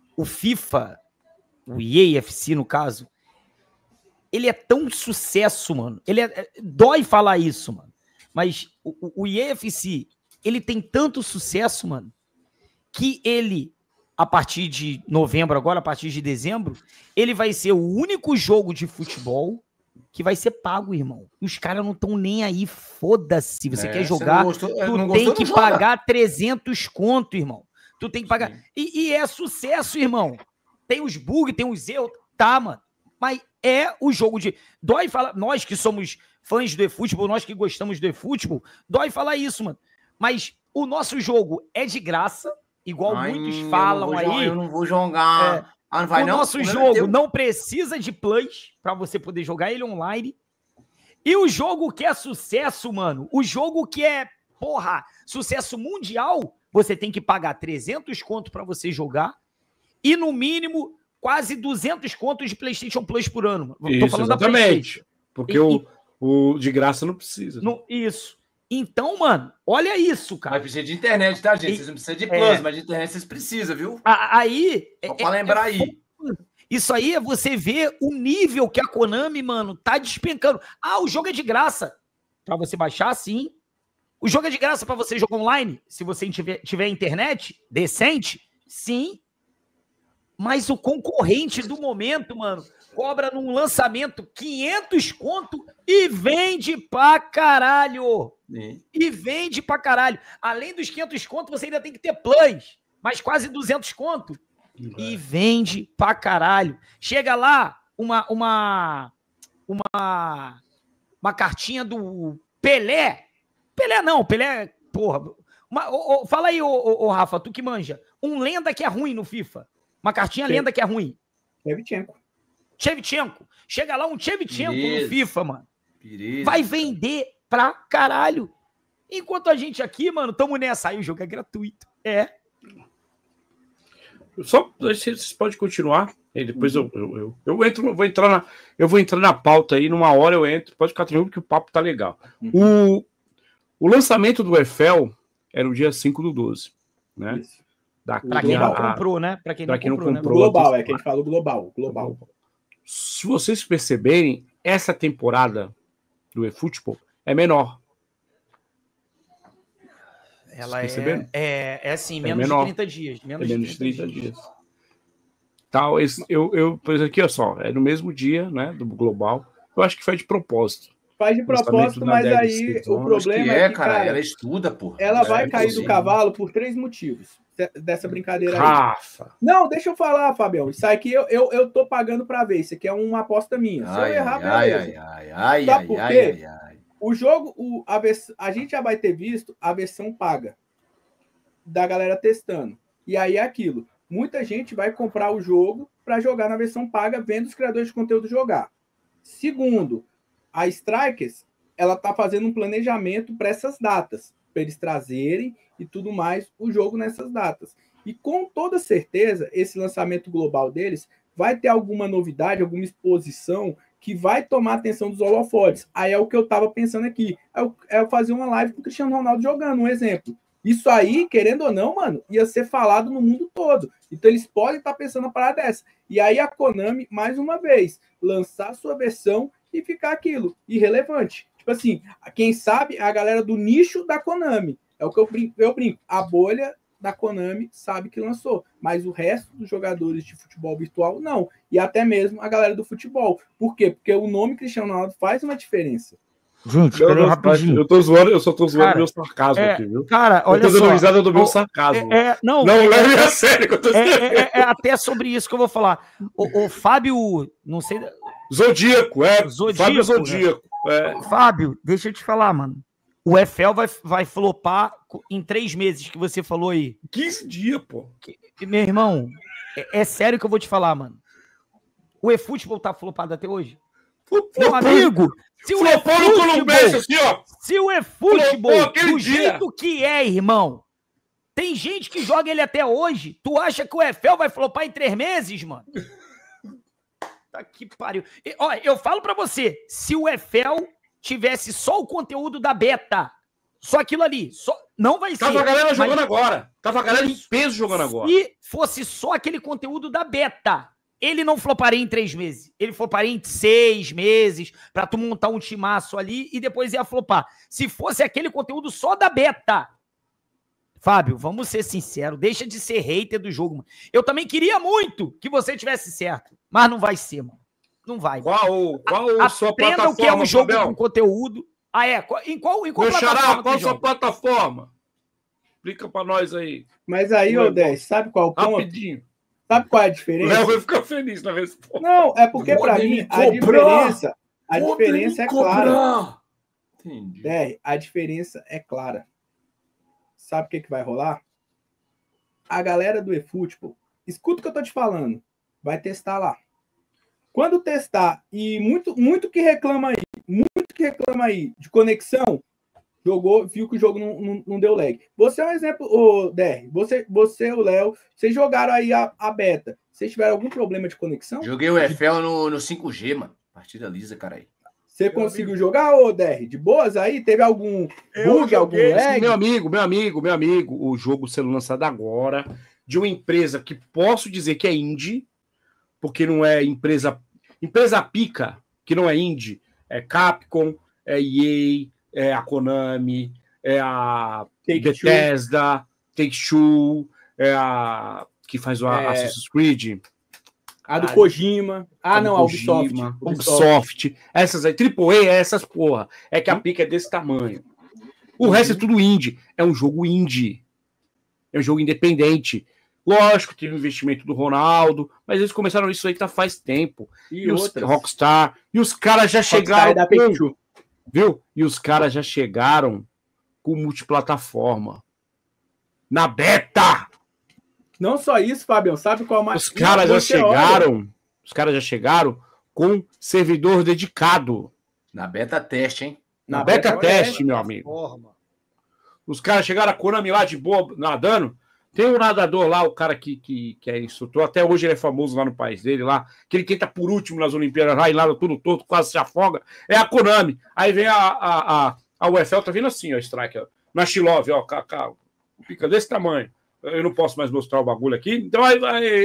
o FIFA, o EA FC no caso, ele é tão sucesso, mano. Dói falar isso, mano. Mas o EA FC, ele tem tanto sucesso, mano, que ele, a partir de novembro agora, a partir de dezembro, ele vai ser o único jogo de futebol que vai ser pago, irmão. E os caras não estão nem aí, foda-se. Você quer jogar, tu tem que pagar 300 conto, irmão. Tu tem que pagar. E é sucesso, irmão. Tem os bugs, tem os erros. Tá, mano. Mas é o jogo de... Dói falar... Nós que somos fãs do eFootball, nós que gostamos do eFootball, dói falar isso, mano. Mas o nosso jogo é de graça, igual muitos falam aí. Eu não vou jogar... Não vai, não? Nosso jogo não precisa de plus pra você poder jogar ele online. E o jogo que é sucesso, mano, o jogo que é, porra, sucesso mundial, você tem que pagar 300 conto pra você jogar e, no mínimo, quase 200 contos de PlayStation Plus por ano. Mano. Isso, tô falando exatamente. Porque o de graça não precisa. Isso. Então, mano, olha isso, cara. Mas precisa de internet, tá, gente? Vocês não precisam de plus, mas de internet vocês precisam, viu? Aí... Só pra lembrar aí. Isso aí é você ver o nível que a Konami, mano, tá despencando. O jogo é de graça pra você baixar, sim. O jogo é de graça pra você jogar online, se você tiver internet decente, sim. Mas o concorrente do momento, mano, cobra num lançamento 500 conto e vende pra caralho. E vende pra caralho. Além dos 500 conto, você ainda tem que ter plus. Mais quase 200 conto. E vende pra caralho. Chega lá uma cartinha do Pelé. Pelé não, Pelé, porra. Fala aí, Rafa, tu que manja. Um lenda que é ruim no FIFA. Uma cartinha lenda que é ruim. Shevchenko. Chega lá um Shevchenko no FIFA, mano. Vai vender pra caralho. Enquanto a gente aqui, mano, tamo nessa. Aí o jogo é gratuito. Só vocês podem continuar. E depois eu vou entrar na pauta aí. Numa hora eu entro. Pode ficar tranquilo que o papo tá legal. O lançamento do EFL era o dia 5/12, né? Isso. Pra quem não comprou, né? Pra quem não comprou, né? Global, que a gente fala global. Se vocês perceberem, essa temporada do eFootball é menor. Ela é assim, menos de 30 dias. Menos de 30 dias. Tal, pois aqui, olha só, é no mesmo dia, né, do global. Eu acho que foi de propósito. Faz de propósito, mas aí o problema é que, cara, ela estuda, pô. Ela vai cair do cavalo por 3 motivos dessa brincadeira aí. Rafa. Não, deixa eu falar, Fabião. Isso aqui eu tô pagando pra ver. Isso aqui é uma aposta minha. Se eu errar, beleza. Sabe por quê? O jogo, a gente já vai ter visto a versão paga da galera testando. E aí é aquilo. Muita gente vai comprar o jogo para jogar na versão paga, vendo os criadores de conteúdo jogar. Segundo, a Strikers, ela tá fazendo um planejamento para essas datas, para eles trazerem e tudo mais o jogo nessas datas. E com toda certeza, esse lançamento global deles vai ter alguma novidade, alguma exposição que vai tomar a atenção dos holofotes. Aí é o que eu tava pensando aqui. É eu fazer uma live com o Cristiano Ronaldo jogando, um exemplo. Isso aí, querendo ou não, mano, ia ser falado no mundo todo. Então eles podem estar pensando uma parada dessa. E aí a Konami, mais uma vez, lançar sua versão e ficar aquilo, irrelevante. Tipo assim, quem sabe é a galera do nicho da Konami. É o que eu brinco. A bolha da Konami sabe que lançou, mas o resto dos jogadores de futebol virtual, não. E até mesmo a galera do futebol. Por quê? Porque o nome Cristiano Ronaldo faz uma diferença. Gente, rapidinho. Eu só tô zoando meu sarcasmo aqui, viu? Cara, olha só. Eu tô dando risada do meu sarcasmo. Não leve a sério que eu tô dizendo. É até sobre isso que eu vou falar. O Fábio, não sei... Zodíaco, Fábio Zodíaco. Né? Fábio, deixa eu te falar, mano. O EFL vai flopar em 3 meses, que você falou aí. 15 dias, pô. Meu irmão, é sério que eu vou te falar, mano. O eFootball tá flopado até hoje? Meu amigo, se o eFootball do jeito que é, irmão, tem gente que joga ele até hoje, tu acha que o EFL vai flopar em 3 meses, mano? Tá que pariu. Olha, eu falo pra você, se o EFL tivesse só o conteúdo da beta, Só aquilo ali. Não vai ser. Tava a galera jogando agora. Tava a galera em peso jogando agora. Se fosse só aquele conteúdo da beta, ele não floparia em 3 meses. Ele floparia em 6 meses, pra tu montar um timaço ali e depois ia flopar. Se fosse aquele conteúdo só da beta... Fábio, vamos ser sinceros, deixa de ser hater do jogo, mano. Eu também queria muito que você tivesse certo, mas não vai ser, mano. Não vai. Qual a sua plataforma, Aprenda o que é um jogo com conteúdo. Em qual plataforma? Qual a sua plataforma? Explica pra nós aí. Mas aí, ô 10, sabe qual é o ponto? Rapidinho. Sabe qual é a diferença? O Léo vai ficar feliz na resposta. Não, é porque pra mim a diferença é clara. Entendi. 10, a diferença é clara. Sabe o que vai rolar? A galera do eFootball, escuta o que eu tô te falando, vai testar lá. Quando testar, e muito que reclama aí de conexão, jogou, viu que o jogo não deu lag. Você é um exemplo, o DR, você o Léo, vocês jogaram aí a beta. Vocês tiveram algum problema de conexão? Joguei o EFL no 5G, mano. Partida lisa, cara aí. Você conseguiu jogar, ô DR? De boas aí? Teve algum bug, algum lag? Meu amigo, o jogo sendo lançado agora, de uma empresa que posso dizer que é indie, porque não é empresa pica, que não é indie, é Capcom, é EA, é a Konami, é a Bethesda, Take-Two, é a que faz o Assassin's Creed. A do Kojima. A Ubisoft. Essas aí, AAA, essas porra. É que a pica é desse tamanho. O resto é tudo indie. É um jogo indie. É um jogo independente. Lógico, teve o investimento do Ronaldo, mas eles começaram isso aí faz tempo. E os Rockstar. E os caras já chegaram. Viu? E os caras já chegaram com multiplataforma. Na beta! Não só isso, Fabião, sabe qual mais? Os caras já chegaram com servidor dedicado. Na beta teste, hein? Na beta teste, meu amigo. Os caras chegaram a Konami lá de boa, nadando. Tem um nadador lá, o cara que é instrutor, até hoje ele é famoso lá no país dele, lá, aquele que tá por último nas Olimpíadas, lá e nada tudo torto, quase se afoga, é a Konami. Aí vem a UFL, tá vindo assim, ó, Strike, ó, na Shilov, ó, fica desse tamanho. Eu não posso mais mostrar o bagulho aqui, então aí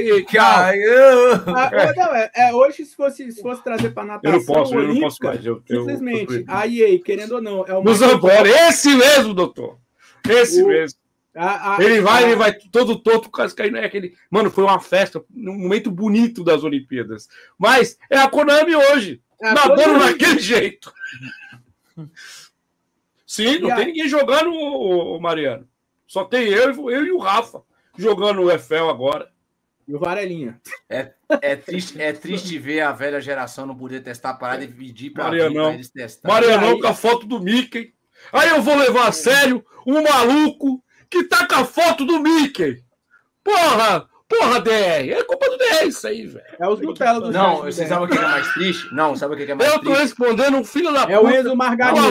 hoje, se fosse trazer para natação, eu não posso mais. Simplesmente, a EA, querendo ou não, é o Zambora, esse mesmo, doutor. Esse mesmo. Ele vai todo torto, caindo. Aquele... Mano, foi uma festa, um momento bonito das Olimpíadas. Mas é a Konami hoje, nadando daquele jeito. Sim, não tem ninguém jogando, Mariano. Só tem eu e o Rafa jogando o EFL agora. E o Varelinha. É triste ver a velha geração não poder testar a parada e pedir para eles testarem. Marianão com a foto do Mickey. Aí eu vou levar a sério um maluco que tá com a foto do Mickey. Porra, DR. É culpa do DR isso aí, velho. É os Nutella do Não, você sabe o que é mais triste? Não, sabe o que é mais triste? Eu tô respondendo um filho da puta. É o Enzo Margarina.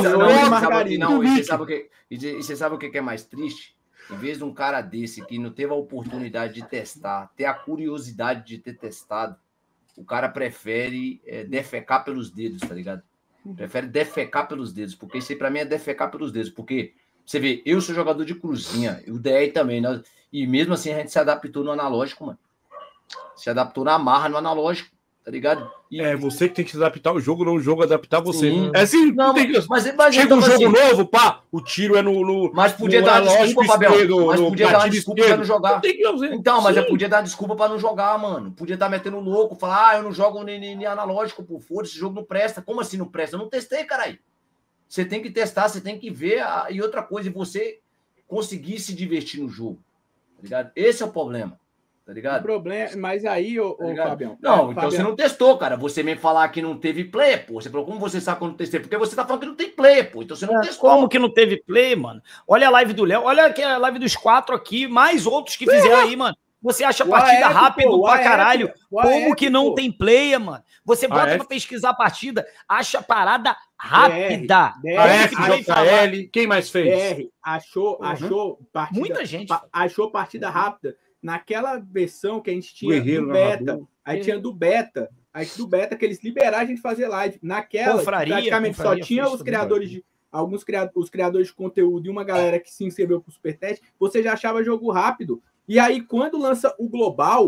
E você sabe o que é mais triste? Em vez de um cara desse que não teve a oportunidade de testar, ter a curiosidade de ter testado, o cara prefere defecar pelos dedos, tá ligado? Prefere defecar pelos dedos, porque isso aí pra mim é defecar pelos dedos, porque você vê, eu sou jogador de cruzinha, o DR também, né? E mesmo assim a gente se adaptou no analógico, mano. Se adaptou na marra no analógico, tá ligado? Você que tem que se adaptar ao jogo, não o jogo adaptar você. Sim. É assim, não, chega um jogo novo, pá, o tiro é no mas podia dar desculpa, Fabião. Mas podia dar desculpa pra não jogar. Então, mas podia dar desculpa pra não jogar, mano. Podia estar metendo louco, falar, eu não jogo nem analógico, pô, foda-se, esse jogo não presta. Como assim não presta? Eu não testei, caralho. Você tem que testar, você tem que ver. E outra coisa, você conseguir se divertir no jogo, tá ligado? Esse é o problema. Tá ligado? O problema, mas aí, Fabião. Não, então você não testou, cara. Você me falar que não teve play, pô. Você falou, como você sabe quando testei? Porque você tá falando que não tem play, pô. Então você não testou. Como que não teve play, mano? Olha a live do Léo, olha aqui a live dos 4 aqui, mais outros que fizeram aí, mano. Você acha a partida rápido pra caralho. Como que não tem play, mano? Você bota pra pesquisar a partida, acha a parada rápida. JL, quem mais fez? Achou partida. Muita gente. Achou partida rápida. Naquela versão que a gente tinha do beta, aí tinha do beta, que eles liberaram a gente fazer live. Naquela, praticamente só tinha os criadores de os criadores de conteúdo e uma galera que se inscreveu pro Supertest, você já achava jogo rápido. E aí, quando lança o global,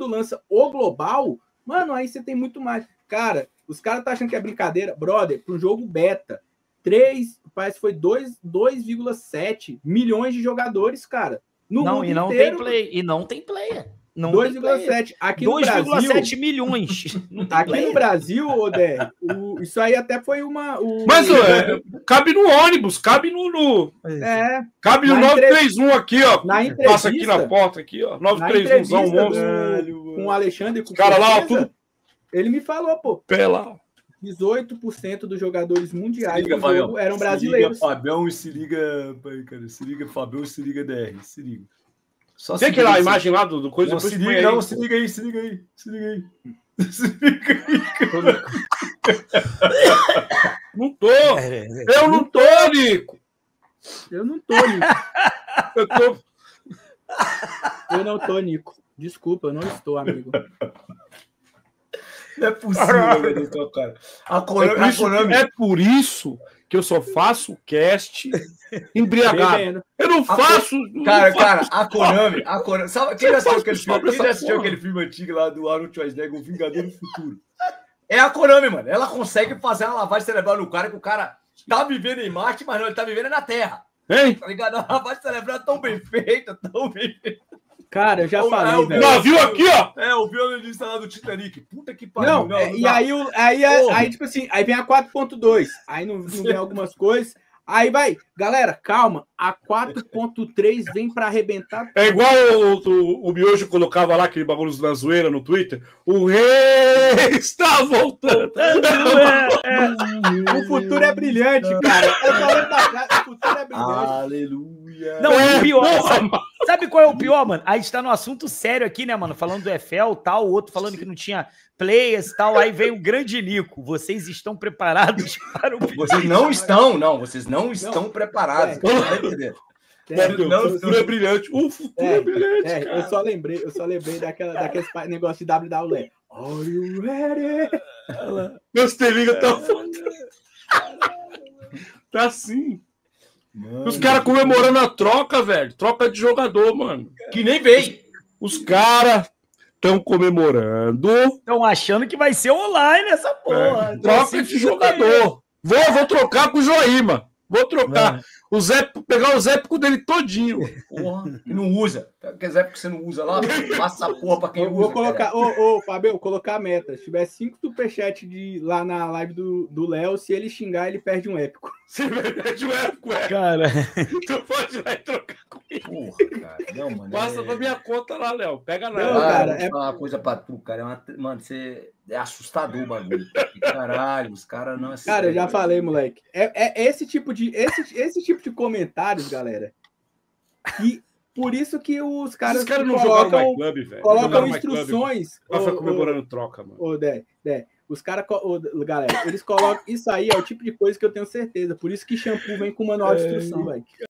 mano, aí você tem muito mais. Cara, os caras tá achando que é brincadeira. Brother, pro jogo beta, parece que foi 2,7 milhões de jogadores, cara. No mundo inteiro. Não tem player. 2,7. Aqui no Brasil... 2,7 milhões. Aqui no Brasil, Odé, isso aí até foi Mas cabe no ônibus, cabe no... Cabe no 931 aqui, ó. Passa aqui na porta, aqui, ó. 931zão, monstro. Com o Alexandre, com o cara lá, ó, tudo... Ele me falou, pô. Pela... 18% dos jogadores mundiais do jogo eram brasileiros. Se liga Fabião e se liga... Cara, se liga Fabião e se liga DR. Se liga. Só tem aquela imagem lá do coisa. Não, se liga aí. Se liga aí. Não tô. Eu não tô, Nico. Eu não tô, Nico. Desculpa, eu não estou, amigo. Não é possível, cara. É por isso que eu só faço cast embriagado. Eu não faço. Cara, a Konami. Sabe, quem já assistiu aquele filme antigo lá do Arnold Schwarzenegger, O Vingador do Futuro? É a Konami, mano. Ela consegue fazer uma lavagem cerebral no cara que o cara tá vivendo em Marte, mas não, ele tá vivendo na Terra. Hein? Tá ligado? A lavagem cerebral é tão bem feita, Cara, eu já falei, velho. Navio aqui, ó. O violinista lá do Titanic. Puta que pariu. E aí, tipo assim, aí vem a 4.2. Aí não vem algumas coisas. Aí vai, galera, calma. A 4.3 vem pra arrebentar. É igual o Miojo colocava lá aquele bagulho na zoeira no Twitter. O rei está voltando. O futuro é brilhante, cara. O futuro é brilhante. Aleluia. Não, o pior. Sabe qual é o pior, mano? Aí está no assunto sério aqui, né, mano? Falando do EFL, tal, o outro falando que não tinha players, tal. Aí vem o grande Nico. Vocês estão preparados para o... Vocês não estão preparados. O futuro é brilhante. O futuro é brilhante. Eu só lembrei daquele negócio de WWE. Are you ready? Meus telinhos estão... Tá assim. Mano, os caras comemorando a troca, velho. Troca de jogador, mano. Que nem veio. Os caras estão comemorando. Estão achando que vai ser online essa porra. Troca de jogador. Vou trocar com o Joima. Vou trocar. Pegar os épicos dele todinho. Porra, e não usa. Aqueles épicos que você não usa lá, passa a porra pra quem usa. Vou colocar, Fabio, colocar a meta. Se tiver 5 superchats lá na live do Léo, se ele xingar, ele perde um épico. Você perde um épico, cara. Tu pode ir lá e trocar comigo. Porra, cara. Não, mano. Passa pra minha conta lá, Léo. Pega lá. Não, cara, vou falar uma coisa pra tu, cara. Mano, você... É assustador o bagulho. Caralho, os caras não... Cara, eu já falei, moleque. Esse tipo de comentários, galera. E por isso que os caras não jogaram My Club, velho. Colocam instruções. Mas foi comemorando troca, mano. Os caras... Galera, eles colocam... Isso aí é o tipo de coisa que eu tenho certeza. Por isso que shampoo vem com manual de instrução, velho.